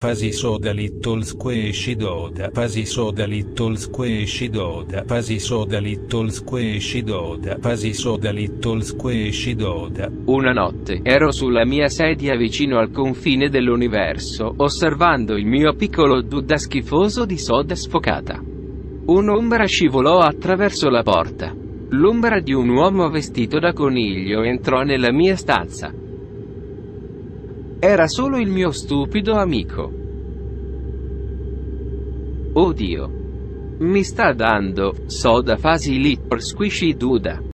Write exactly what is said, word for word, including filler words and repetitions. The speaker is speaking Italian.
Pasi soda little squishy doda. Pasi soda little squishy doda. Pasi soda little squishy doda. Pasi soda little squishy doda. Una notte, ero sulla mia sedia vicino al confine dell'universo, osservando il mio piccolo Duda schifoso di soda sfocata. Un'ombra scivolò attraverso la porta. L'ombra di un uomo vestito da coniglio entrò nella mia stanza. Era solo il mio stupido amico. Oh Dio! Mi sta dando soda fasi little squishy Duda.